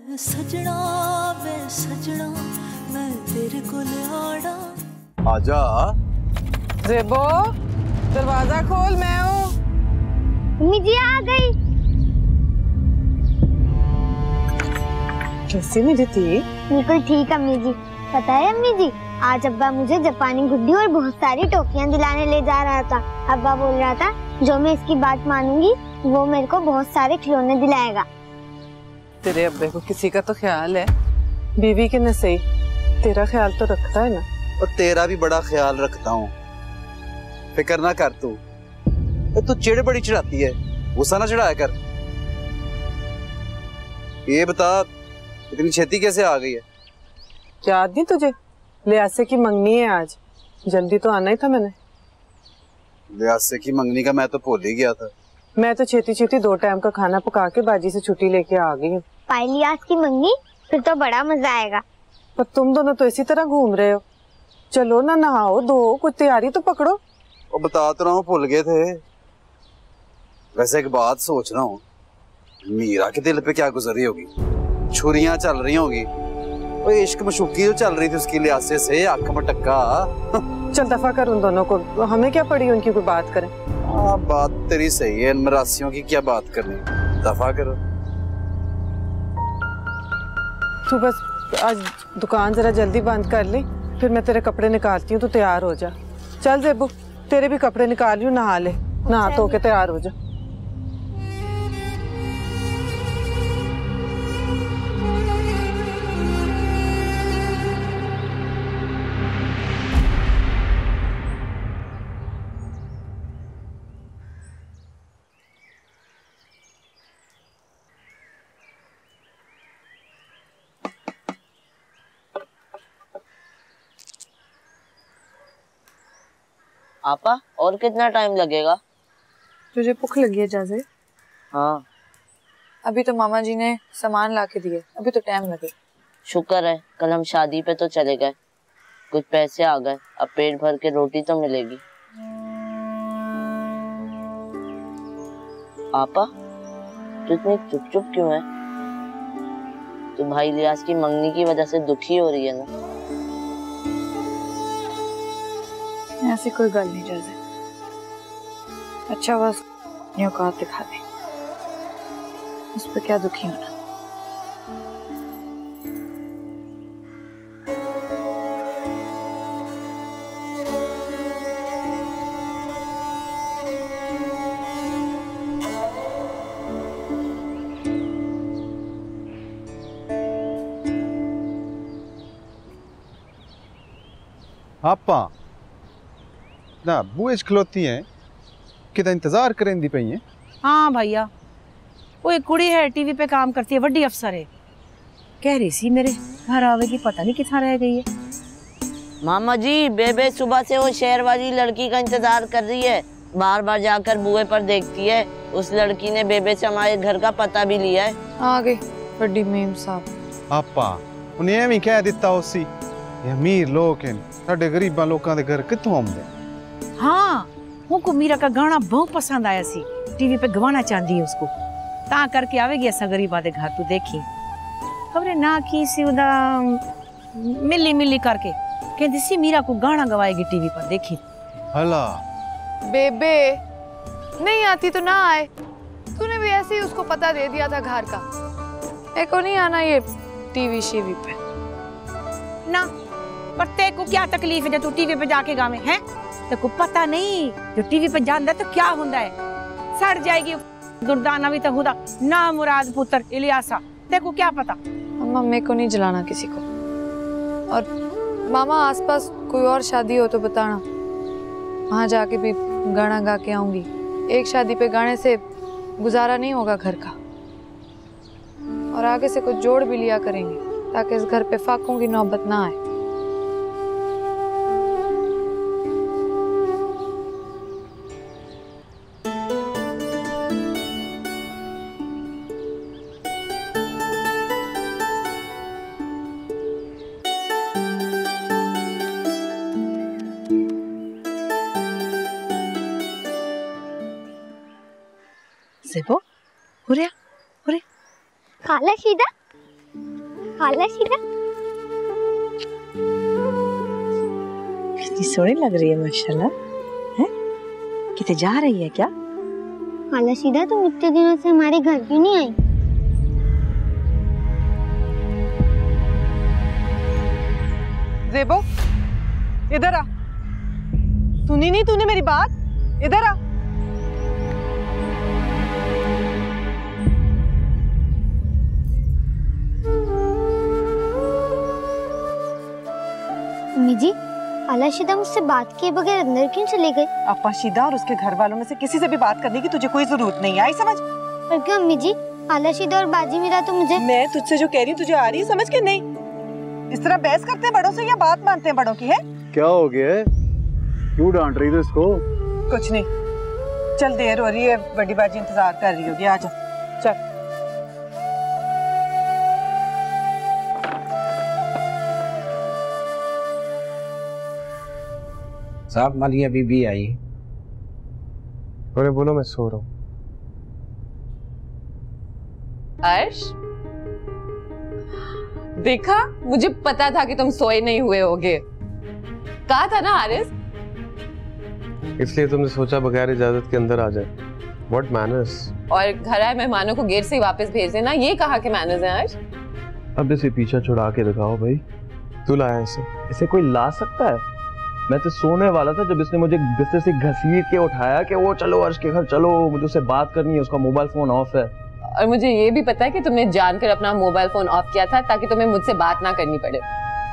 सजना वे सजना मैं तेरे को आड़ा। आजा ज़ेबो, दरवाजा खोल, मैं हूँ। अम्मी जी आ गई। कैसी मेरी थी? बिल्कुल ठीक अम्मी जी। पता है अम्मी जी, आज अब्बा मुझे जापानी गुड्डी और बहुत सारी टोपियां दिलाने ले जा रहा था। अब्बा बोल रहा था जो मैं इसकी बात मानूंगी वो मेरे को बहुत सारे खिलौने दिलाएगा। तेरे अब्बे को किसी का तो ख्याल है, बीवी के न सही, तेरा ख्याल तो रखता है ना। और तेरा भी बड़ा ख्याल रखता हूँ, फिक्र ना कर तू। तू चिड़ बड़ी चढ़ाती है, गुस्सा ना चढ़ाया कर। ये बता इतनी छेती कैसे आ गई है? याद नहीं तुझे, लियासे की मंगनी है आज, जल्दी तो आना ही था मैंने। लियासे की मंगनी का मैं तो भूल ही गया था। मैं तो छेती छेती 2 टाइम का खाना पका के बाजी से छुट्टी लेके आ गई हूँ। लियास की मंगनी, फिर तो बड़ा मजा आएगा। पर तुम दोनों तो इसी तरह घूम रहे हो। चलो ना, नहाओ धो, कुछ तैयारी तो पकड़ो। और बता तो रहा हूँ, भूल गए थे। वैसे एक बात सोच रहा हूँ, मीरा के दिल पे क्या गुजरी होगी? छुरियां चल रही होगी, वो इश्क मशूकी जो चल रही थी उसकी लिहाजे से, आंख मटक्का। चल दफा कर उन दोनों को, हमें क्या पड़ी उनकी कोई बात करें। हाँ बात तेरी सही है, इन मरासियों की क्या बात करनी, दफा करो। तू बस आज दुकान जरा जल्दी बंद कर ले, फिर मैं तेरे कपड़े निकालती हूँ, तू तैयार हो जा। चल ज़ेबू, तेरे भी कपड़े निकाल रही हूँ, नहा ले, नहा धो के तैयार हो जा। आपा और कितना टाइम लगेगा? तुझे भूख लगी है जाजे? हाँ। अभी तो मामा जी ने सामान ला के दिए, अभी तो टाइम लगे। शुक्र है कल हम शादी पे तो चले गए, कुछ पैसे आ गए, अब पेट भर के रोटी तो मिलेगी। आपा तू इतनी चुप चुप क्यों है? तू भाई लियास की मंगनी की वजह से दुखी हो रही है ना? ऐसी कोई गल नहीं जाजे। अच्छा बस अपनी औकात दिखा दे, उस पर क्या दुखी होना। आपा ना बुए खलोती हैं कि इंतजार करें दी पई हैं। हाँ भैया, वो एक कुड़ी है टीवी पे काम करती है, बड़ी अफसर है, कह रही सी मेरे घर आवेगी, पता नहीं कितना रह गई है। मामा जी बेबे सुबह से वो शहर वाली लड़की का इंतजार कर रही है, बार बार जाकर बुए पर देखती है। उस लड़की ने बेबे से हमारे घर का पता भी लिया है। आ गई बड़ी मेम साहब। आपा उन्हें एवं कह दिता उसी, ये अमीर लोग हैं, साडे गरीबां लोकां दे घर कित्थों आउंदे। हाँ, उनको मीरा का गाना बहुत पसंद आया सी, टीवी पे गवाना चाहती है उसको, ता करके आवेगी ऐसा गरीबा दे घर। तू देखी खबरें ना की सी उदा मिली मिली करके कहती सी मीरा को गाना गवाएगी टीवी पर, देखी। हला बेबे नहीं आती तो ना आए, तूने भी ऐसे ही उसको पता दे दिया था घर का। मेरे को नहीं आना ये टीवी शीवी पे ना। पर तेरे को क्या तकलीफ है जब तू टीवी पे जाके गावे हैं? तेरे को पता नहीं जो टीवी पे जानदा तो क्या होता है, सड़ जाएगी दुर्दाना भी तो हुदा ना मुराद पुत्र इलियासा, तेरे को क्या पता। अम्मा मेरे को नहीं जलाना किसी को, और मामा आसपास कोई और शादी हो तो बताना, वहाँ जाके भी गाना गा के आऊंगी। एक शादी पे गाने से गुजारा नहीं होगा घर का, और आगे से कुछ जोड़ भी लिया करेंगे ताकि इस घर पे फाकों की नौबत ना आए। ज़ेबो, हुरिया, हुरे। खाला शीदा, खाला शीदा कितनी सोहनी लग रही है माशाल्लाह। हैं? किते जा रही है क्या? खाला शीदा तुम इतने दिनों से हमारे घर क्यों नहीं आई? ज़ेबो, इधर आ। सुनी नहीं तूने मेरी बात? इधर आ। अम्मी जी, खाला शीदा मुझसे बात किए बगैर अंदर क्यों चले गए? अपा शीदा और उसके घर वालों में से किसी से भी बात करने की तुझे कोई जरूरत नहीं आई, समझ? पर क्यों अम्मी जी? खाला शीदा और बाजी मीरा तो मुझे। मैं तुझसे जो कह रही हूँ तुझे आ रही है समझ के नहीं? इस तरह बहस करते हैं बड़ों से या बात मानते हैं बड़ों की? है क्या हो गया है? क्यों डांट रही थी इसको? कुछ नहीं, चल देर हो रही है, बड़ी बाजी इंतजार कर रही होगी, आ जा चल। साहब मालिया बीबी आई। अरे बोलो, मैं सो रहा हूँ। अर्श, देखा, मुझे पता था कि तुम सोए नहीं हुए होगे। कहा था ना हारिस? इसलिए तुमने सोचा बगैर इजाजत के अंदर आ जाए। What manners? और घर आए मेहमानों को गेट से ही वापस भेज देना, ये कहा कि मैनर्स हैं अर्श? अब इसे पीछा छुड़ा के दिखाओ भाई। तू लाया इसे कोई ला सकता है? मैं तो सोने वाला था जब इसने मुझे बिस्तर से घसीट के उठाया कि वो चलो अर्श के घर चलो, मुझे उससे बात करनी है, उसका मोबाइल फोन ऑफ है। और मुझे ये भी पता है कि तुमने जानकर अपना मोबाइल फोन ऑफ किया था ताकि तुम्हें मुझसे बात ना करनी पड़े।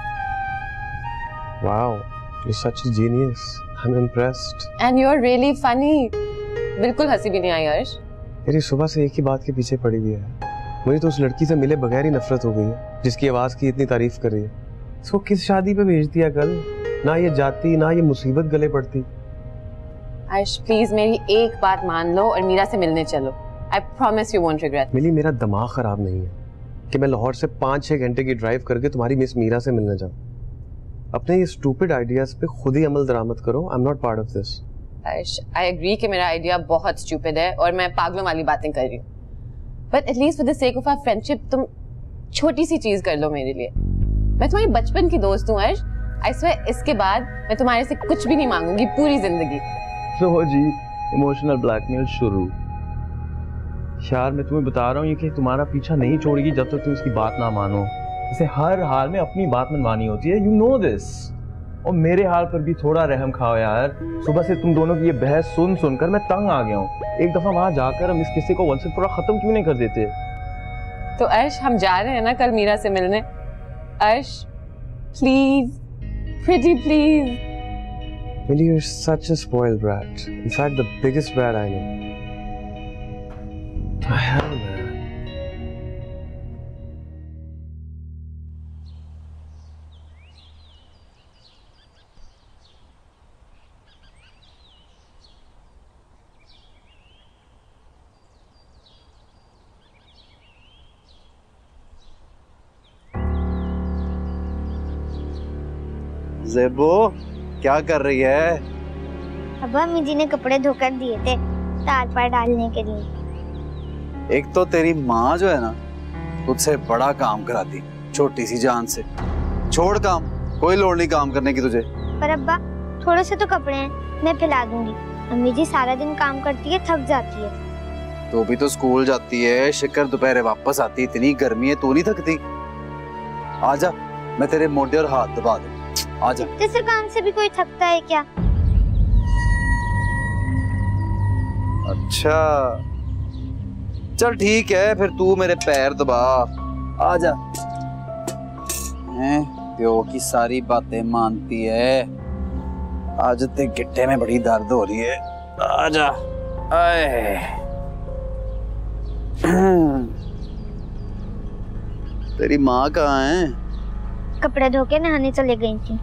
Wow, you're such a genius. I'm impressed. And you're really funny. बिल्कुल हंसी भी नहीं आई अर्श। तेरी सुबह से एक ही बात के पीछे पड़ी हुई है। मुझे तो उस लड़की से मिले बगैर ही नफरत हो गई है जिसकी आवाज की इतनी तारीफ कर रही है। इसको किस शादी पे भेज दिया कल? ना ये जाती ना ये मुसीबत गले पड़ती। अर्श प्लीज मेरी एक बात मान लो और मीरा से मिलने चलो। I promise you won't regret. मिली, मेरा दिमाग खराब नहीं है कि मैं लाहौर से 5-6 घंटे की ड्राइव करके तुम्हारी मिस मीरा से मिलने जाऊं। अपने ये स्टूपिड आइडियाज पे खुद ही अमल दरामद करो। I am not part of this. Arsh, I agree कि मेरा आइडिया बहुत स्टूपिड है और मैं पागलों वाली बातें कर रही हूँ, but at least for the sake of our friendship तुम छोटी सी चीज कर लो मेरे लिए। मैं तुम्हारी बचपन की दोस्त हूँ अर्श। आई स्वेयर इसके बाद मैं तुम्हारे से कुछ भी नहीं मांगूंगी पूरी जिंदगी। लो जी, इमोशनल ब्लैकमेल शुरू। यार मैं तुम्हें बता रहा हूँ ये कि तुम्हारा पीछा नहीं छोड़ेगी जब तक तुम इसकी बात ना मानो। इसे हर हाल में अपनी बात मनवानी होती है, यू नो दिस। और मेरे हाल पर भी थोड़ा रहम खाओ यार। सुबह से तुम दोनों की ये बहस सुन सुनकर मैं तंग आ गया हूँ। एक दफा वहां जाकर हम इस किस्से को वंस एंड फॉर ऑल खत्म क्यों नहीं कर देते? तो अर्श हम जा रहे हैं ना कल मीरा से मिलने। Arsh please, pretty please. Millie, you're such a spoiled brat. In fact, the biggest brat I know. Hell man. Zebo, क्या कर रही है? अब्बा अम्मी जी ने कपड़े धोकर दिए थे तार पर डालने के लिए। एक तो तेरी माँ जो है ना तुझसे बड़ा काम कराती, छोटी सी जान से। छोड़ काम, कोई लोड़ नहीं काम करने की तुझे। पर अब्बा थोड़े से तो कपड़े हैं, मैं फैला दूंगी। अम्मी जी सारा दिन काम करती है, थक जाती है। तू भी तो स्कूल जाती है, शिकर दोपहर वापस आती, इतनी गर्मी है तू नहीं थकती? आजा, मैं तेरे मोढे और हाथ दबा दूं। आजा। इतने से काम से भी कोई थकता है क्या? अच्छा चल ठीक है, फिर तू मेरे पैर दबा। आजा। प्यो की सारी बातें मानती है, आज ते गिट्टे में बड़ी दर्द हो रही है। आजा। आए तेरी माँ कहाँ है? कपड़े धो के नहाने चले गई थी।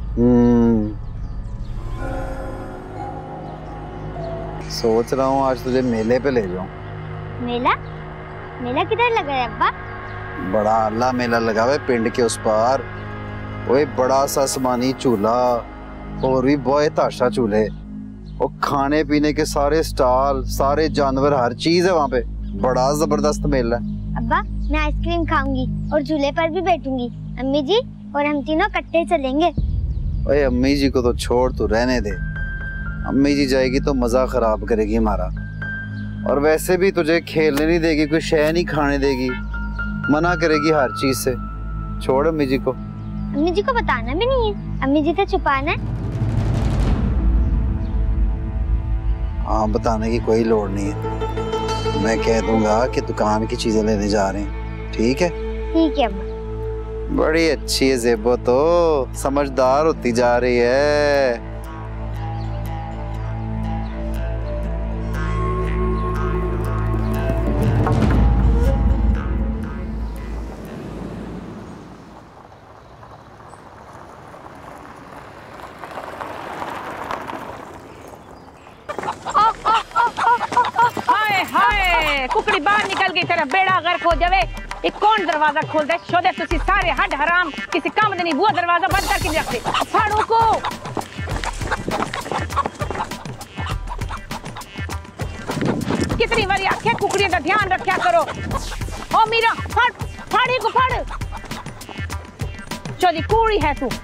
सोच रहा हूँ आज तुझे मेले पे ले जाऊं। मेला? मेला किधर लगा है अब्बा? बड़ा अल्लाह मेला लगा हुआ है पिंड के उस पार। वो बड़ा सा आसमानी चूल्हा और भी बहुत ताशा चूल्हे, और खाने पीने के सारे स्टॉल, सारे जानवर, हर चीज है वहाँ पे। बड़ा जबरदस्त मेला है। अब्बा मैं आइसक्रीम खाऊंगी और झूले पर भी बैठूंगी। अम्मी जी और हम तीनों इकट्ठे चलेंगे। ओए अम्मी जी को तो छोड़, तू रहने दे। अम्मी जी जाएगी तो मजा खराब करेगी हमारा, और वैसे भी तुझे खेलने नहीं देगी, कोई शय नहीं खाने देगी, मना करेगी हर चीज से। छोड़ अम्मी जी को। अम्मी जी को बताना भी नहीं है, अम्मी जी से छुपाना है। हाँ, बताने की कोई लोड़ नहीं है। मैं कह दूंगा कि दुकान की चीजें लेने जा रहे हैं। ठीक है? ठीक है अम्मा। बड़ी अच्छी है ज़ेबो, तो समझदार होती जा रही है। हाय हाय, कुकड़ी बाहर निकल गई, तेरा बेड़ा गर्क हो जावे। एक कौन दरवाजा खोल दे? शोदे तुसी सारे हड हराम, किसी काम नहीं बुआ दरवाजा बंद करके रखते। फाड़ू को कितनी बारी आखे कुकड़ियों का ध्यान रखा करो। ओ मीरा, फाड़ फाड़ी को फाड़। चौधी कूड़ी है तू।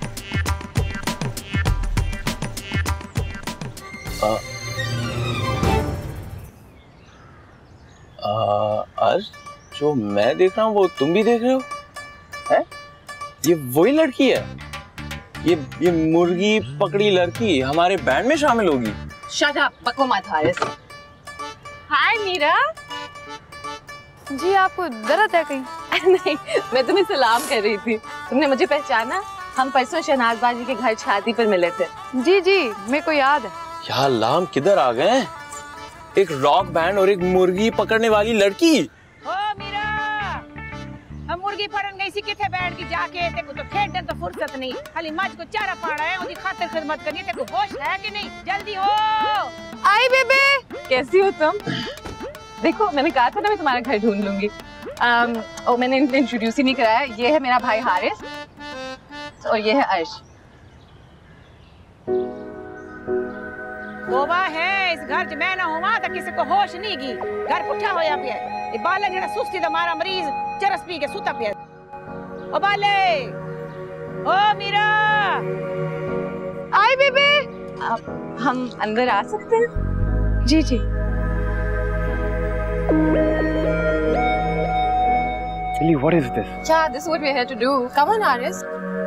अर्श, जो मैं देख रहा हूँ वो तुम भी देख रहे हो? हैं? ये वही लड़की है? ये मुर्गी पकड़ी लड़की हमारे बैंड में शामिल होगी? शट अप, बको मत हारिस। हाय मीरा। जी आपको जरूरत है कहीं? नहीं, मैं तुम्हें सलाम कर रही थी। तुमने मुझे पहचाना? हम परसों शहनाज बाजी के घर शादी पर मिले थे। जी जी, मेरे को याद है। या अल्लाह, हम किधर आ गए? एक रॉक बैंड और एक मुर्गी पकड़ने वाली लड़की। ओ मीरा, हम मुर्गी पकड़न गई सी, किथे बैठ के जाके तेको तो खेडने तो फुर्सत नहीं। खाली मज को चारा पाड़ा है, उसकी खातिर खिदमत करनी है। तेको होश है कि नहीं? जल्दी हो। आई बेबे, कैसी हो तुम? देखो, मैंने कहा था ना मैं तुम्हारा घर ढूंढ लूंगी। और मैंने इनको इंट्रोड्यूस ही नहीं कराया। ये है मेरा भाई हारिस और ये है अर्श। तोबा है, इस घर च मैं ना होवा तो किसी को होश नहीं गी। घर पुठा होया पिया। ये बाले जेड़ा सुस्ती दा मारा मरीज चरस पी के सुता पिया। ओ बाले, ओ मीरा, आई बेबे, हम अंदर आ सकते हैं? जी जी। Really, what is this? Yeah, this is what we're here to do. Come on, Haris.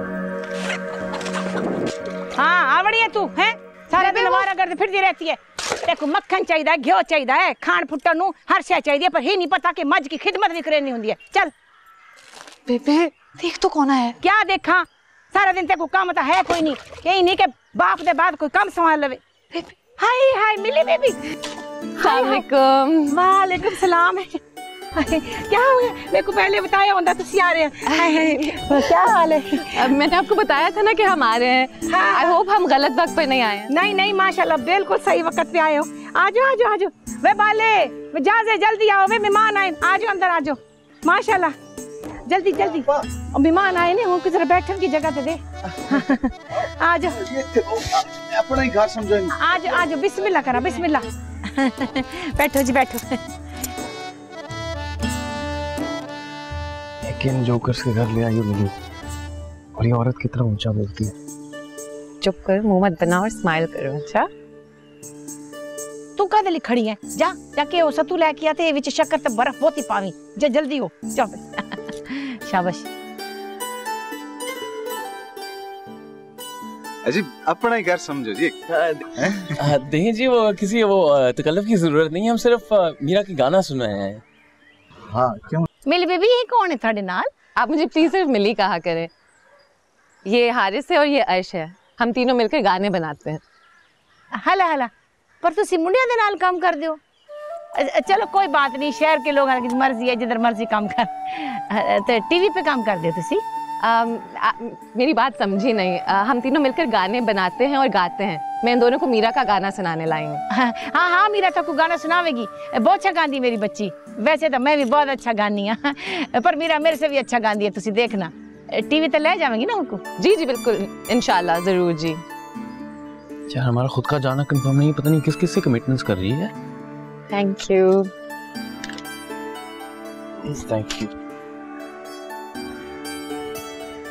हाँ, आवड़ी है तू, हैं? सारा दिन हमारा करते फिरती रहती है। देखो, मक्खन चाहिए, घ्यो चाहिए, खान फुट्टा नू हर शय चाहिए, पर ही नहीं पता कि मज की खिदमत भी करनी होती है। चल बेबे, देख तो कौन है? क्या देखा? सारा दिन तेको काम तो है कोई नहीं। यही नहीं कि बाप दे बाद कोई काम संभाल लवे। Hi hi, Millie baby. वालेकुम। वालेकुम सलाम। क्या हो गया? मेरे को पहले बताया होता तो आ रहे हैं। क्या हाल है? मैंने आपको बताया था ना कि हम आ रहे हैं। आई होप हम गलत वक्त पर नहीं आए। नहीं नहीं, माशाल्लाह बिल्कुल सही वक्त पे आए हो। आजो आजो आजो। वे बाले, वे जाजे जल्दी आओ, वे मेहमान आए। आजो अंदर आजो। माशाल्लाह, जल्दी जल्दी। और मेहमान आए ने, उनको जरा बैठने की जगह दे। आजो। अपना ही घर समझो। आजो आजो, बिस्मिल्लाह करा, बिस्मिल्लाह। बैठो जी, बैठो। किन जोकर्स के घर ले आई हो मिली, और ये औरत कितना ऊंचा बोलती है। चुप कर, मुंह मत बना और स्माइल करो। अच्छा, तू कद ली खड़ी है? जा जाके ओ सतू लेके आते, विच शक्कर ते बर्फ बहुत ही पावी। जा जल्दी हो, चल। शाबाश। अजी, अपना ही घर समझो जी। नहीं जी, वो किसी तकल्लुफ की जरूरत नहीं है। हम सिर्फ मीरा के गाना सुन रहे हैं। हाँ, क्यों? मिली बेबी, ये कौन है थाड़े नाल? आप मुझे प्लीज सिर्फ मिली कहा करें। ये हारिस है और ये अर्श है। हम तीनों मिलकर गाने बनाते हैं। हला हला, पर तुसी मुंडिया दे नाल काम कर दियो। चलो कोई बात नहीं, शहर के लोग की मर्जी है, जिधर मर्जी काम कर। तो टीवी पे काम कर दियो तुसी। मेरी बात समझी नहीं। हम तीनों मिलकर गाने बनाते हैं और गाते हैं। मैं इन दोनों को मीरा का गाना सुनाने लाई हूँ। हाँ हाँ, मीरा तक को गाना सुनावेगी। बहुत अच्छा गाती मेरी बच्ची। वैसे तो मैं भी बहुत अच्छा गानी हाँ, पर मीरा मेरे से भी अच्छा गाती है। तुसी देखना, टीवी तो ले जाएंगी ना उनको। जी जी बिल्कुल, इंशाल्लाह जरूर जी। यार, हमारा खुद का जाना कंफर्म नहीं, पता नहीं किस किस से कमिटमेंट्स कर रही है। Thank you. Thank you.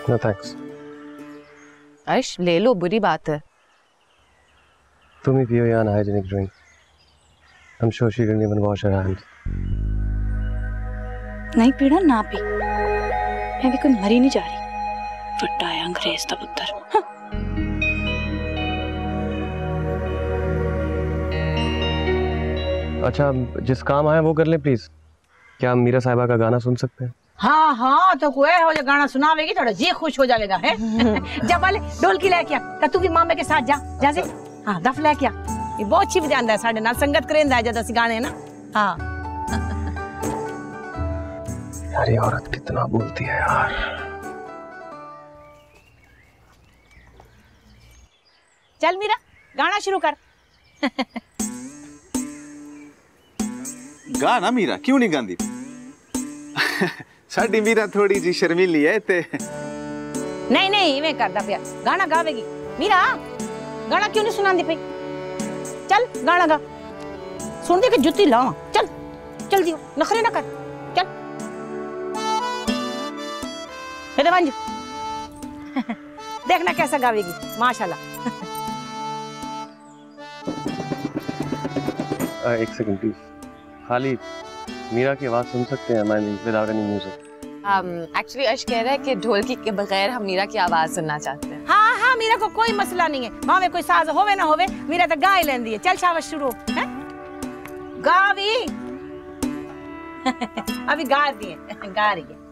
No thanks. अर्श ले लो, बुरी बात है। तुम ही पियो या unhygienic drink. I'm sure she didn't even wash her hands. नहीं पीड़ा ना पी, मैं भी कोई मरी नहीं जा रही। फट्टा है अंग्रेज का पुत्र। अच्छा, जिस काम आया वो कर ले प्लीज। क्या हम मीरा साहिबा का गाना सुन सकते हैं? हाँ हाँ, तो कोई हो जो गाना सुनावेगी थोड़ा जी खुश हो जाएगा है। जब वाले ढोलकी लेके आ, तू भी मामे के साथ जा से। हाँ, दफ लेके आ, ये बहुत छिप जाता है साढ़े नाल संगत करेंदा है जब असि गाने ना। हाँ यार ये औरत कितना बोलती है यार। चल मीरा, गाना शुरू कर। गाना मीरा क्यों नहीं गांदी? साडी मीरा थोड़ी जी शर्मीली है ते। नहीं नहीं, इवें करदा पिया, गाना गावेगी। मीरा गाना क्यों नहीं सुनांदी पई? चल गाना गा, सुन दे के जुत्ती लावा। चल चल दियो, नखरे ना कर, चल वंज। देखना कैसा गावेगी, माशाल्लाह। एक सेकंड प्लीज, खाली मीरा की आवाज सुन सकते हैं? I mean without any music. Actually Arsh कह रहा है कि ढोलकी के बगैर हम मीरा की आवाज सुनना चाहते हैं। हाँ हाँ, मीरा को कोई मसला नहीं है, भावे कोई साज होवे ना होवे, मीरा तो गा ही लेंदी है। चल शाबाश, शुरू है गावी। अभी गा रही है, गा रही है।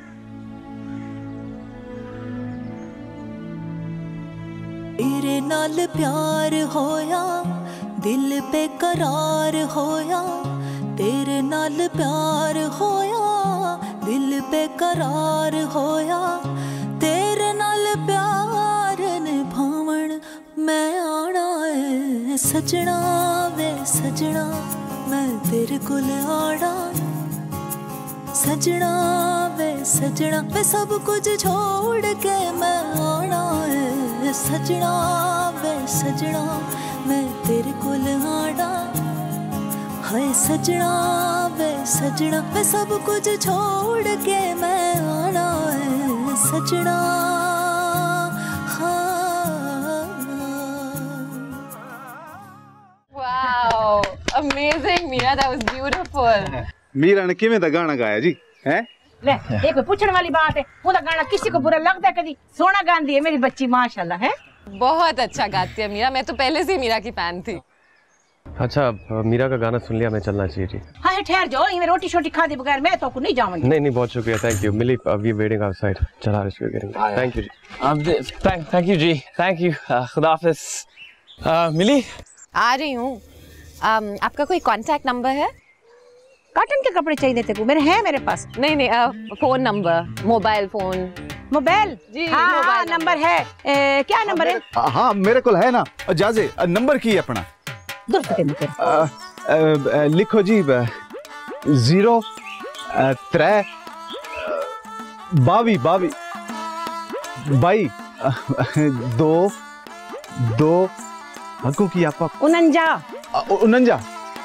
तेरे नाल प्यार होया, दिल पे करार होया। तेरे नाल प्यार होया, दिल पे करार होया। तेरे नाल प्यार निभावण मैं आना है सजना वे सजना, मैं तेरे कोल आना सजना वे सजना। मैं सब कुछ छोड़ के मैं आना है सजना वे सजना, मैं तेरे कोल आना है सजना वे सजना। मैं सब कुछ छोड़ के मैं आना है सजना। Wow, amazing Meera, that was beautiful. Meera ने किवें दा गाना गाया जी हैं? ले, ये कोई पूछने वाली बात है? उनका गाना किसी को बुरा लगता है कभी? सोना गांधी है मेरी बच्ची, माशाल्लाह है। बहुत अच्छा गाती है मीरा, मैं तो पहले से मीरा की फैन थी। अच्छा, मीरा का गाना सुन लिया, मैं चलना चाहिए जी। हाँ ठहर जाओ, ये रोटी शोटी खा दे बगैर मैं तो को नहीं जाऊंगी। नहीं नहीं, बहुत शुक्रिया, thank you. Millie we waiting outside. चला rush we getting. Thank you ji. Thank you ji, thank you. खुदा हाफिज। मिली आ रही हूँ। आपका कोई कांटेक्ट नंबर है? कॉटन के कपड़े चाहिए थे को? मेरे हैं मेरे पास। नहीं नहीं, phone number, mobile phone. Mobile जी? हाँ, मोबाइल नंबर है। क्या नंबर है? हाँ मेरे को है ना। जाजे नंबर की है अपना? लिखो जी 0 3 22 2 हकू की आपा 49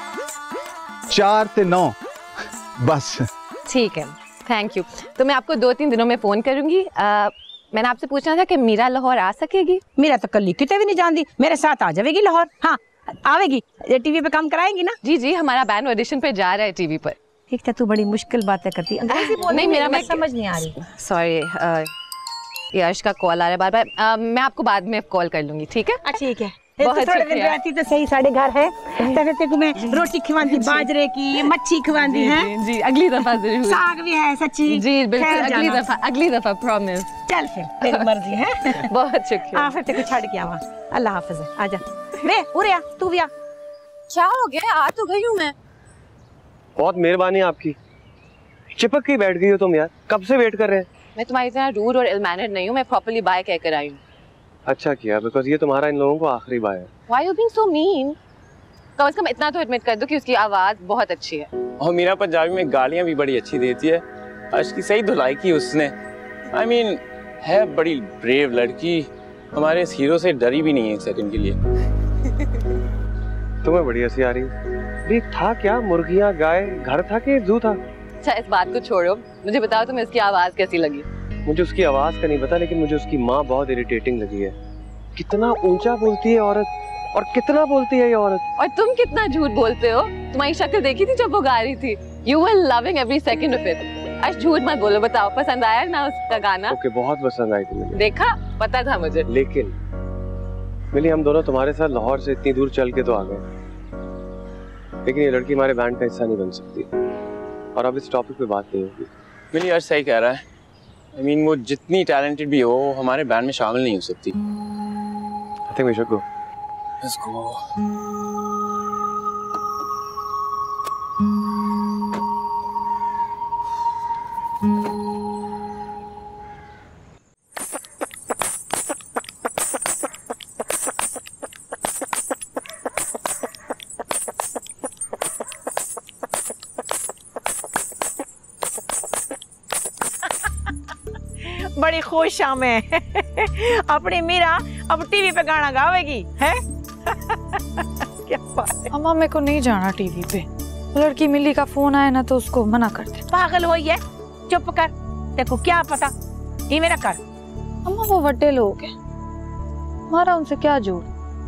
4 ते 9 बस। ठीक है, थैंक यू। तो मैं आपको 2-3 दिनों में फोन करूंगी। मैंने आपसे पूछना था कि मीरा लाहौर आ सकेगी? मीरा तो कल कितने भी नहीं जानती, मेरे साथ आ जाएगी लाहौर। हाँ आवेगी, टीवी पे काम कराएंगी ना? जी जी, हमारा बैंड ऑडिशन पे जा रहा है टीवी पर। ठीक है, तू बड़ी मुश्किल बातें करती है। नहीं मेरा मैं समझ नहीं आ रही। सॉरी, ये अर्श का कॉल आ रहा है बार-बार। मैं आपको बाद में कॉल कर लूंगी, ठीक है? ठीक है, बहुत थोड़े दिन रहती तो सही, साढ़े घर है। तेरे को मैं रोटी खिलाती बाजरे की, मच्छी खिलाती है। जी अगली दफा जरूर। साग भी है सच्ची। जी बिल्कुल, अगली दफा प्रॉमिस। चल फिर, तेरी मर्जी है। बहुत शुक्रिया। फिर तेरे को छाड़ के आवा। अल्लाह हाफिज। आजा रे, उरे आ, तू भी आ। क्या हो गया? आ तो गई हूँ मैं। बहुत मेहरबानी आपकी। चिपक के बैठ गई हो तुम यार, कब से वेट कर रहे हैं। मैं तुम्हारी तरह रूड और इल मैनर्ड नहीं हूँ, मैं प्रॉपर्ली बाय कहकर आई हूँ। अच्छा किया, बिकॉज़ ये तुम्हारा इन लोगों को आखिरी बाय है। Why you being so mean? कम से कम इतना तो एडमिट कर दो कि उसकी आवाज बहुत अच्छी है। और मीरा पंजाबी में गालियाँ भी बड़ी अच्छी देती है। अर्श की सही धुलाई की उसने। I mean, है बड़ी ब्रेव लड़की, हमारे इस हीरो से डरी भी नहीं है एक सेकंड के लिए। तुम्हें बड़ी हंसी आ रही है। था क्या, मुर्गियाँ, गाय, घर था कि जू था? अच्छा इस बात को छोड़ो, मुझे बताओ तुम्हें इसकी आवाज कैसी लगी? मुझे उसकी आवाज का नहीं पता, लेकिन मुझे उसकी माँ बहुत इरिटेटिंग लगी है। कितना ऊंचा बोलती है औरत, और कितना बोलती है ये औरत। और तुम कितना झूठ बोलते हो। तुम्हारी शक्ल देखी थी जब वो गा रही थी। You were loving every second of it. आज झूठ मत बोलो, बताओ पसंद आया ना उसका गाना? ओके, बहुत पसंद आई थी मुझे। देखा, पता था मुझे। लेकिन मिली, हम दोनों तुम्हारे साथ लाहौर से इतनी दूर चल के तो आ गए, लेकिन ये लड़की हमारे बैंड का हिस्सा नहीं बन सकती, और अब इस टॉपिक पे बात नहीं होगी। मिली यार सही कह रहा है। I mean, वो जितनी टैलेंटेड भी हो, हमारे बैंड में शामिल नहीं हो सकती। I think we should go. Let's go. बड़ी खुश हूं मैं। अपनी मीरा अब टीवी पे गाना गावेगी है। क्या बात है। अम्मा मेरे को नहीं जाना टीवी पे। लड़की मिली का फोन आया ना तो उसको मना कर दे। पागल हुई है, चुप कर। देखो क्या पता ये मेरा कर। अम्मा वो बड़े लोग हैं, हमारा उनसे क्या जोड़।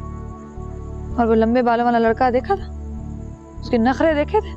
और वो लंबे बालों वाला लड़का देखा था, उसके नखरे देखे थे।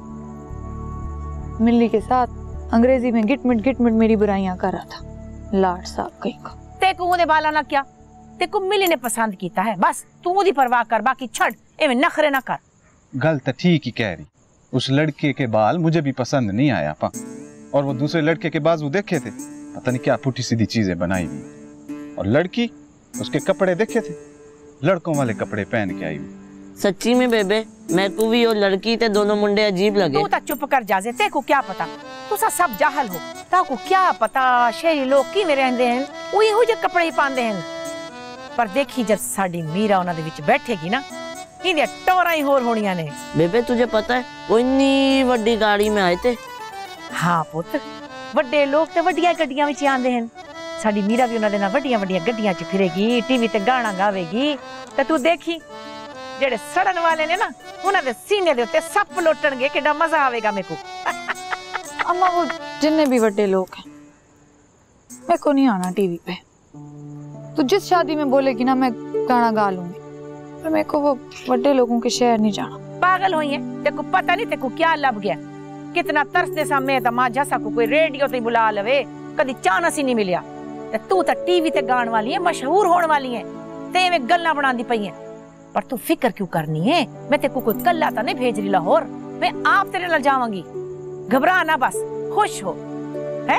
मिली के साथ अंग्रेजी में गिट मिट मेरी बुराइयां कर रहा था। लाड साहब कहीं का। तेको उदे बाला ना क्या, तेको मिली ने पसंद कीता है, बस तू उदी परवाह कर, बाकी छड़ एवें नखरे ना कर। गल तो ठीक ही कह रही। उस लड़के के बाल मुझे भी पसंद नहीं आया पा, और वो दूसरे लड़के के बाजू देखे थे, पता नहीं क्या पुठी सीधी चीजें बनाई हुई, और लड़की उसके कपड़े देखे थे, लड़कों वाले कपड़े पहन के आई हुई। सच्ची में बेबे मैं को भी और लड़की ते दोनों मुंडे अजीब लगे। तू ता चुप कर जाजे, तेको क्या पता, तू सा सब जाहल हो। ताको क्या पता शहरी लोग किवें रहंदे हैं, वो इहो जे कपड़े ही पांदे हैं। पर देखी जब साडी मीरा उन्हां दे विच बैठेगी ना, इहदे टोरा ही होर होणियां ने। बेबे तुझे पता है वो इतनी बड़ी गाड़ी में आए थे। हाँ पुत, वड्डे लोग ते वड्डियां गड्डियां विच आंदे हैं। साडी मीरा भी उन्हां दे नाल वड्डियां गड्डियां च फिरेगी, टीवी ते गाना गावेगी। ते तू देखी जेड़े सड़न वाले ने ना, उन्हां दे सीने दे उत्ते सप लोटणगे, किड्डा मजा आवेगा मेरे को। अम्मा वो जितने भी बड़े लोग हैं, मेरे को नहीं आना टीवी पे। तू जिस शादी में बोलेगी ना मैं गाना गा लूंगी, पर मेरे को वो बड़े लोगों के शहर नहीं जाना। पागल हुई है, तेको पता नहीं तेको क्या लब गया। कितना तरसदे सा मैं मां जैसा को कोई रेडियो ते बुला लवे, कदी चांस ही नहीं मिलिया। ते तू तो टीवी ते गाने वाली है, मशहूर होने वाली है, ते में गल्लां बनांदी पई है। पर तू फिक्र क्यों करनी है, मैं तेको कोई कल्ला तो नहीं भेज रही लाहौर, मैं आप तेरे नाल जावांगी। घबरा ना, बस खुश हो है।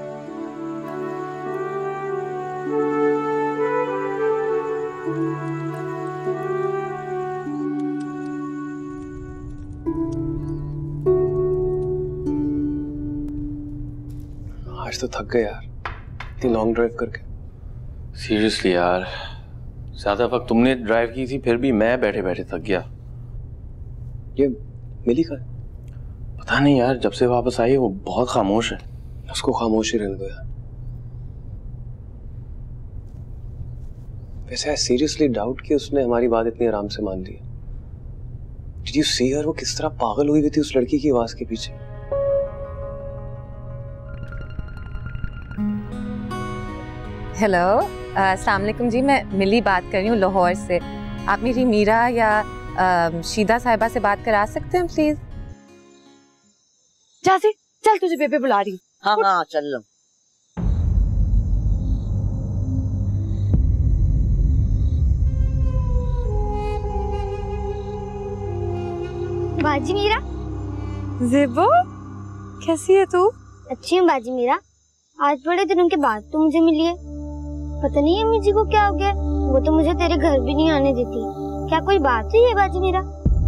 आज तो थक गए यार, इतनी लॉन्ग ड्राइव करके। सीरियसली यार, ज्यादा वक्त तुमने ड्राइव की थी, फिर भी मैं बैठे बैठे थक गया। ये मिली का पता नहीं यार, जब से वापस आई वो बहुत खामोश है। उसको खामोश ही रहने दो यार। वैसे आई सीरियसली डाउट कि उसने हमारी बात इतनी आराम से मान ली है। डिड यू सी हर, वो किस तरह पागल हुई थी उस लड़की की आवाज के पीछे। हेलो, अस्सलाम वालेकुम जी, मैं मिली बात कर रही हूँ लाहौर से। आप मेरी मीरा या शीदा साहिबा से बात करा सकते हैं प्लीज? जासी, चल तुझे बेबे बुला रही। हाँ हाँ चल लो। बाजी मीरा। ज़ेबो, कैसी है तू? अच्छी हूँ बाजी मीरा। आज बड़े दिनों के बाद तू मुझे मिली है। पता नहीं अम्मी जी को क्या हो गया, वो तो मुझे तेरे घर भी नहीं आने देती। क्या कोई बात हुई है बाजी मीरा?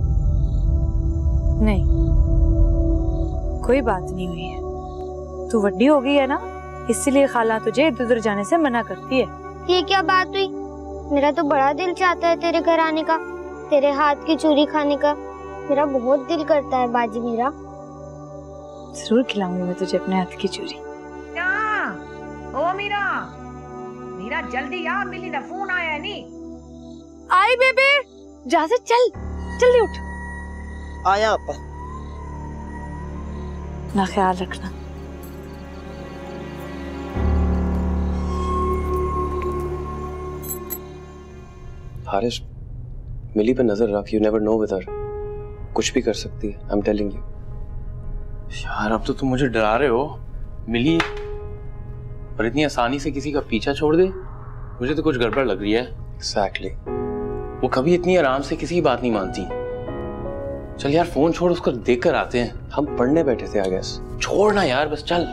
नहीं, कोई बात नहीं हुई है। तू वड्डी हो गई है ना, इसीलिए खाला तुझे इधर उधर जाने से मना करती है। ये क्या बात हुई? मेरा तो बड़ा दिल चाहता है तेरे घर आने का, तेरे हाथ की चूरी खाने का। मेरा बहुत दिल करता है बाजी मीरा। जरूर खिलाऊंगी मैं तुझे अपने हाथ की चूरी। ओ मीरा, मीरा जल्दी आ, मिली दा फोन आया है नी। आई बेबे, जा से चल, जल्दी उठ। आया आपा। ना ख्याल रखना। हारिश, मिली पे नजर रख, you never know with her, कुछ भी कर सकती है, आई एम टेलिंग यू। यार अब तो तुम मुझे डरा रहे हो। मिली और इतनी आसानी से किसी का पीछा छोड़ दे, मुझे तो कुछ गड़बड़ लग रही है। एग्जैक्टली। वो कभी इतनी आराम से किसी की बात नहीं मानती। चल यार फोन छोड़, उसको देख कर आते हैं। हम पढ़ने बैठे थे आई गेस। छोड़ ना यार, बस चल।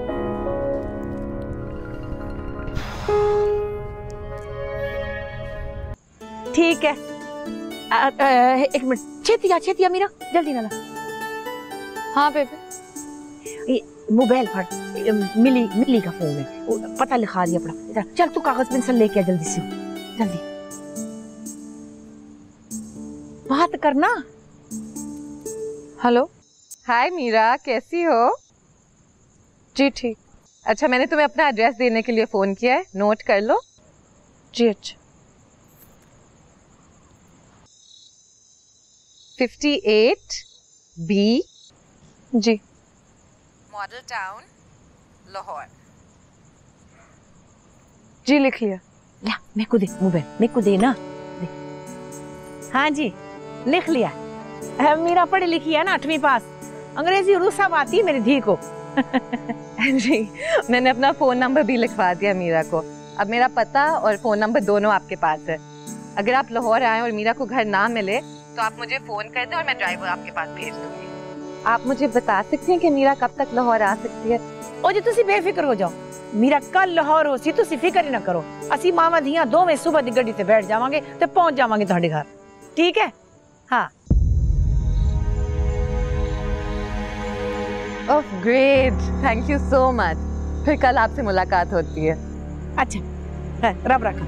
ठीक है। एक मिनट, छेतिया मीरा, जल्दी ना ला। हाँ बेबी। ये मोबाइल फट, मिली का फोन है, वो पता लिखा लिया अपना। चल तू कागज पेंसिल लेके आ जल्दी से, जल्दी बात करना। हेलो, हाय मीरा, कैसी हो? जी ठीक। अच्छा, मैंने तुम्हें अपना एड्रेस देने के लिए फोन किया है, नोट कर लो। जी अच्छा। 58B जी, मॉडल टाउन, लाहौर। जी लिख लिया। ला मेरे को दे मोबाइल, मेरे को दे ना दे। हाँ जी लिख लिया। मीरा पढ़ी लिखी है ना, 8वीं पास, अंग्रेजी उर्दू सब आती है मेरी धी को। जी मैंने अपना फोन नंबर भी लिखवा दिया मीरा को। अब मेरा पता और फोन नंबर दोनों आपके पास है। अगर आप लाहौर आए और मीरा को घर ना मिले तो आप मुझे फोन कर दें और मैं ड्राइवर आपके पास भेज दूंगी। आप मुझे बता सकते हैं कि मीरा कब तक लाहौर आ सकती है? ओ जी तुसी बेफिक्र हो जाओ, मीरा कल लाहौर हो सी, तुसी फिक्र ही ना करो। असी मामा धियां दोवें सुबह दी गड्डी ते बैठ जावांगे ते पहुंच जावांगे तुहाडे घर, ठीक है? हाँ। Oh great, thank you so much. फिर कल आपसे मुलाकात होती है। अच्छा रब रखा।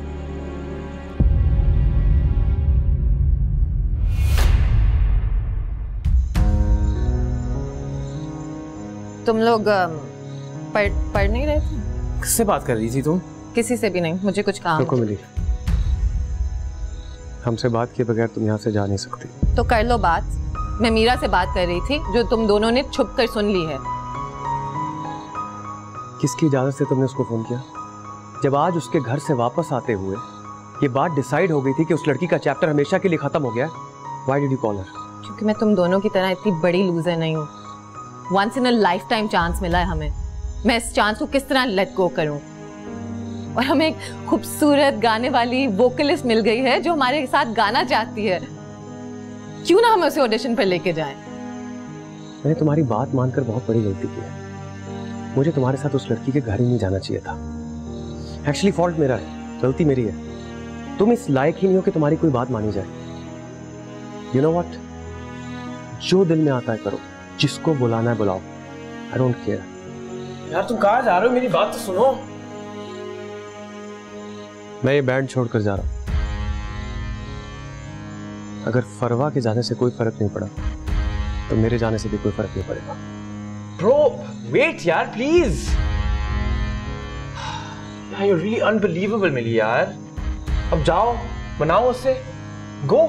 तुम लोग पढ़ नहीं रहे थे? किससे बात कर रही थी तुम? किसी से भी नहीं, मुझे कुछ काम है। मिली, हमसे बात किए बगैर तुम यहाँ से जा नहीं सकती। तो कर लो बात। मैं मीरा से बात कर रही थी जो तुम दोनों ने छुप कर सुन ली है। किसकी इजाजत से तुमने उसको फोन किया? जब आज उसके घर से वापस आते हुए ये बात डिसाइड हो गई थी कि उस लड़की का चैप्टर हमेशा के लिए खत्म हो गया, why did you call her? क्योंकि मैं तुम दोनों की तरह इतनी बड़ी लूजर नहीं हूँ। Once in a lifetime chance मिला है हमें, मैं इस चांस को किस तरह लेट गो करूं? और हमें एक खूबसूरत गाने वाली वोकलिस्ट मिल गई है जो हमारे साथ गाना चाहती है। क्यों ना हम उसे ऑडिशन पर लेके जाएं? मैंने तुम्हारी बात मानकर बहुत बड़ी गलती की है। मुझे तुम्हारे साथ उस लड़की के घर ही नहीं जाना चाहिए था। एक्चुअली फॉल्ट मेरा है, गलती मेरी है। तुम इस लायक ही नहीं हो कि तुम्हारी कोई बात मानी जाए। यू नो व्हाट, जो दिल में आता है करो, जिसको बुलाना है बुलाओ, आई डोंट केयर। यार तुम कहाँ जा रहे हो? मेरी बात तो सुनो। मैं ये बैंड छोड़कर जा रहा हूं। अगर फरवा के जाने से कोई फर्क नहीं पड़ा तो मेरे जाने से भी कोई फर्क नहीं पड़ेगा। ब्रो वेट यार प्लीज। यार यू रियली अनबिलीवेबल मिली यार। अब जाओ, बनाओ उससे, गो।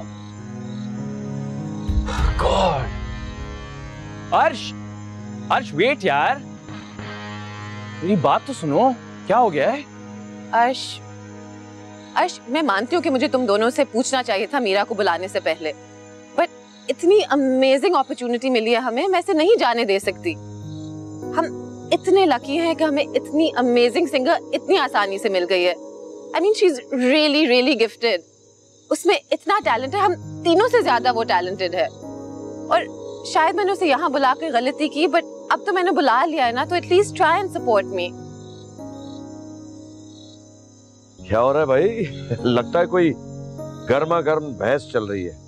गॉड। अर्श वेट यार, मेरी बात तो सुनो, क्या हो गया है? अर्श मैं मानती हूँ कि मुझे तुम दोनों से पूछना चाहिए था मीरा को बुलाने से पहले, बट इतनी अमेजिंग अपॉर्चुनिटी मिली है हमें, मैं इसे नहीं जाने दे सकती। हम इतने लकी हैं कि हमें इतनी अमेजिंग सिंगर इतनी आसानी से मिल गई है। I mean she is really really gifted. उसमें इतना टैलेंट है, हम तीनों से ज्यादा वो टैलेंटेड है। और शायद मैंने उसे यहाँ बुला कर गलती की, बट अब तो मैंने बुला लिया है ना, तो at least try and support me. क्या हो रहा है भाई? लगता है कोई गर्मा गर्म बहस चल रही है।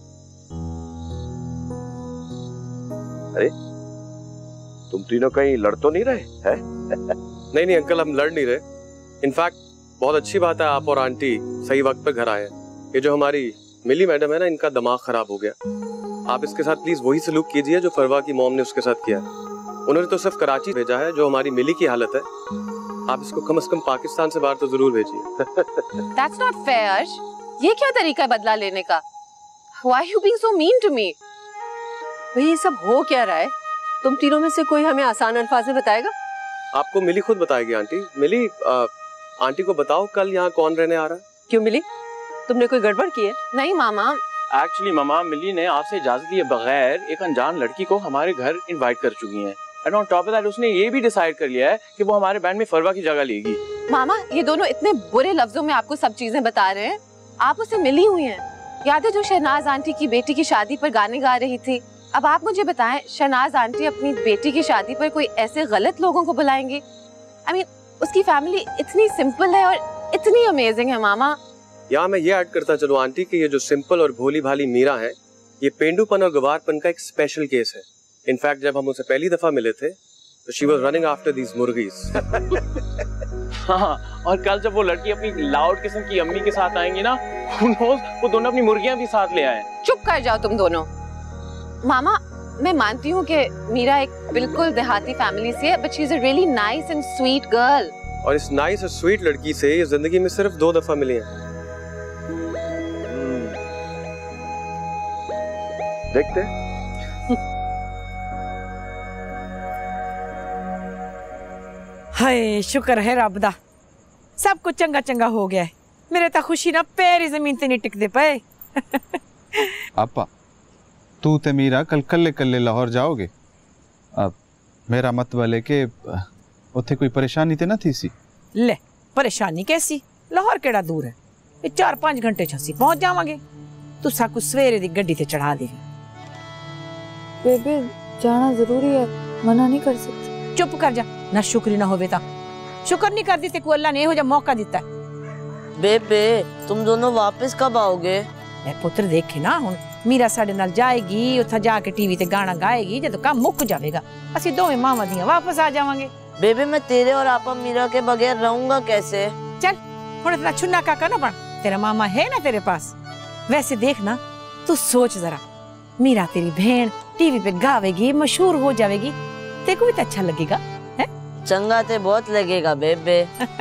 अरे तुम तीनों कहीं लड़ तो नहीं रहे हैं? नहीं अंकल, हम लड़ नहीं रहे। इनफैक्ट बहुत अच्छी बात है आप और आंटी सही वक्त पे घर आए। ये जो हमारी मिली मैडम है ना, इनका दिमाग खराब हो गया। आप इसके साथ प्लीज वही सलूक कीजिए जो फरवा की मॉम ने उसके साथ किया। उन्होंने तो सिर्फ कराची भेजा है, जो हमारी मिली की हालत है। आप इसको कम से कम पाकिस्तान से बाहर तो जरूर भेजिए। That's not fair, अर्श। ये क्या तरीका है बदला लेने का? Why are you being so mean to me? भाई ये सब हो क्या रहा है? तुम तीनों में से कोई हमें आसान अल्फाज में बताएगा? आपको मिली खुद बताएगी आंटी। मिली, आंटी को बताओ कल यहाँ कौन रहने आ रहा है? क्यों मिली? तुमने कोई गड़बड़ की है? नहीं मामा। एक्चुअली मामा, मिली ने आपसे इजाजत लिए बगैर एक अनजान लड़की को हमारे घर इनवाइट कर चुकी हैं। And on top of that उसने ये भी डिसाइड कर लिया है कि वो हमारे बैंड में फरवा की जगह लेगी। मामा, ये दोनों इतने बुरे लफ्जों में आपको सब चीजें बता रहे हैं। आप उससे मिली हुई हैं। याद है जो शहनाज आंटी की बेटी की शादी पर गाने गा रही थी? अब आप मुझे बताएं, शहनाज आंटी अपनी बेटी की शादी पर कोई ऐसे गलत लोगों को बुलाएंगी? I mean, उसकी फैमिली इतनी सिंपल है और इतनी अमेजिंग है मामा। यहाँ मैं ये ऐड करता चलूं आंटी कि ये जो सिंपल और भोली भाली मीरा है, ये पेंडूपन और गवारपन का एक स्पेशल केस है। इनफैक्ट जब हम उसे पहली दफा मिले थे तो she was running after these मुर्गीज। हाँ, और कल जब वो लड़की अपनी लाउड किस्म की अम्मी के साथ आएंगी ना, who knows, वो दोनों अपनी मुर्गियां भी साथ ले आए। चुप कर जाओ तुम दोनों। मामा, मैं मानती हूँ कि मीरा एक बिल्कुल देहाती फैमिली से है, but she is a really nice and sweet girl. और इस नाइस और स्वीट लड़की से ये जिंदगी में सिर्फ 2 दफा मिली हैं। देखते हाय, शुक्र है रब दा, सब कुछ चंगा चंगा हो गया है। मेरे तो खुशी ना पैर ही जमीन ते नहीं टिकते पे। आपा, तू ते मीरा कल कल्ले कल्ले लाहौर जाओगे? अब मेरा मतलब है कि उत्थे कोई परेशानी ते ना थी सी? ले, परेशानी कैसी? लाहौर केड़ा दूर है, 4-5 घंटे च असीं पहुंच जावांगे। तुसा कुछ सवेरे दी गड्डी ते चढ़ा देवी। बेबे, जाना जरूरी है, मना नहीं कर सकती। चुप कर जा, ना शुक्री ना होवे ता शुक्र नहीं कर दी ते को अल्लाह ने हो जा मौका दिता है। बेबे, तुम दोनों वापस कब आओगे? ए पुत्र देखे ना, हुन मीरा साडे नाल जाएगी, उत्थे जाके टीवी ते गाना गाएगी, जदों काम मुक जावेगा असीं दोवें मावां दियां वापस आ जावांगे। बेबे, मैं तेरे और आपा मीरा के बगैर रहूंगा कैसे? चल हुन इतना छुन्ना काका ना बन, तेरा मामा है ना तेरे पास। वैसे देख ना, तू सोच जरा, मीरा तेरी बहन टीवी पे गावेगी, मशहूर हो जाएगी, तेरे को भी तो अच्छा लगेगा है? चंगा ते बहुत लगेगा बेबे।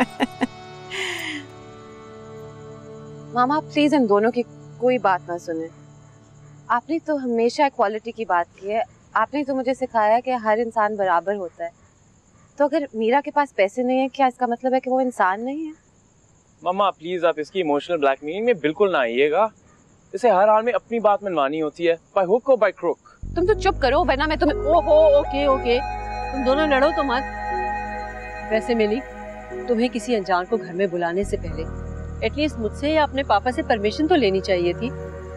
मामा, प्लीज इन दोनों की कोई बात ना सुने। आपने तो हमेशा इक्वालिटी की बात की है। आपने तो मुझे सिखाया कि हर इंसान बराबर होता है। तो अगर मीरा के पास पैसे नहीं है, क्या इसका मतलब है कि वो इंसान नहीं है? मम्मा प्लीज, आप इसकी इमोशनल ब्लैकमेलिंग में बिल्कुल ना आइएगा। इसे हर हाल में अपनी बात मनवानी होती है, बाय हुक और बाय क्रुक। तुम तो चुप करो, वरना मैं तुम्हें। ओहो, ओके ओके, तुम दोनों लड़ो तो मत। वैसे मिली, तुम्हें किसी अनजान को घर में बुलाने से पहले एटलीस्ट मुझसे या अपने पापा से परमिशन तो लेनी चाहिए थी।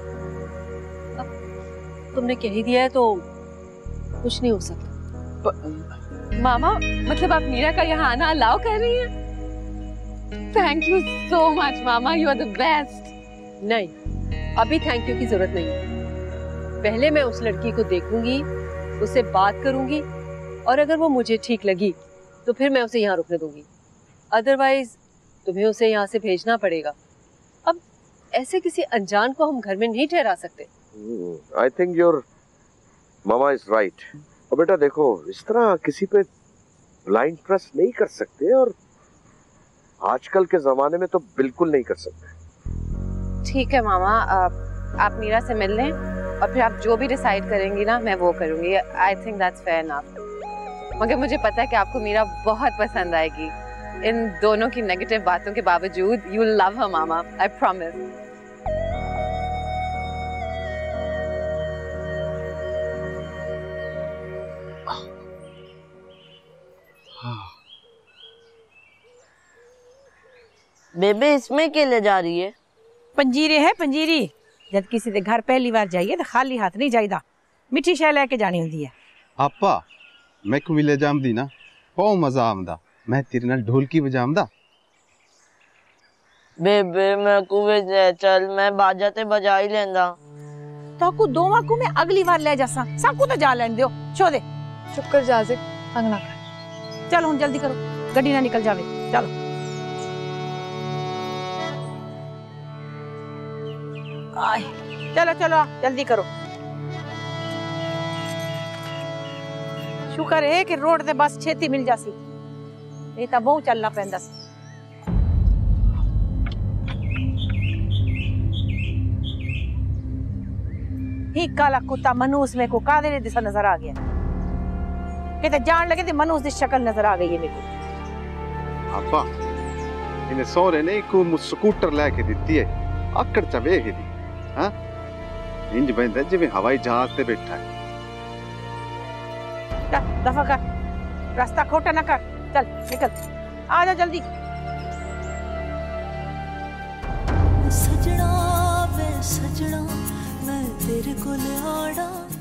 अब तुमने कह ही दिया है तो कुछ नहीं हो सकता। मामा, मतलब आप मीरा का यहाँ आना अलाउ कर रही हैं? थैंक यू सो मच मामा, यू आर द बेस्ट। नहीं, अभी थैंक यू की जरूरत नहीं है। पहले मैं उस लड़की को देखूंगी, उससे बात करूंगी, और अगर वो मुझे ठीक लगी तो फिर मैं उसे यहाँ रुकने दूंगी। अदरवाइज तुम्हें उसे यहाँ से भेजना पड़ेगा। अब ऐसे किसी अनजान को हम घर में नहीं ठहरा सकते। आई थिंक योर मामा इज राइट। और बेटा देखो, इस तरह किसी पे ब्लाइंड ट्रस्ट नहीं कर सकते, और आजकल के जमाने में तो बिल्कुल नहीं कर सकते। ठीक है मामा, आप मीरा से मिल लें और फिर आप जो भी डिसाइड करेंगी ना, मैं वो करूंगी। I think that's fair enough. मगर मुझे पता है कि आपको मीरा बहुत पसंद आएगी। इन दोनों की नेगेटिव बातों के बावजूद यू विल लव हर मामा, आई प्रॉमिस। बेबे, इसमें क्या ले जा रही है? पंजीरे है पंजीरी। जब किसी के घर पहली बार जाइए तो खाली हाथ नहीं जाइदा, मिठी शै लेके जानी होंदी है। आपा, मैं को भी ले जामदी ना, बहुत मजा आमदा। मैं तेरे नाल ढोलकी बजामदा। बेबे, मैं को भी ले चल, मैं बाजा ते बजा ही लेंदा। ताकू दोवां को मैं अगली बार ले जासा, सब को तो जा लेन दियो। छो दे, चुप कर जा, तंग ना कर। चलो हुन जल्दी करो, गड्डी ना निकल जावे। चलो आए, चलो चलो जल्दी करो। शुक्र है कि रोड ते बस छेती मिल जासी, नहीं तो बहुत चलना पैंदा सी। ही काला कुत्ता मनूस में को कादे ने दिसा नजर आ गया, कहते जान लगे थे मनूस की शक्ल नजर आ गई है मेरे को। आपा, इन्हें सोरे ने को स्कूटर लेके दी है, आकड़ चा वेख दी हां इंज बंदा जिवें हवाई जहाज ते बैठा है। दफा कर, रास्ता खोटा ना कर, चल निकल, आ जा जल्दी। सजना वे सजना मैं तेरे कोल आड़ा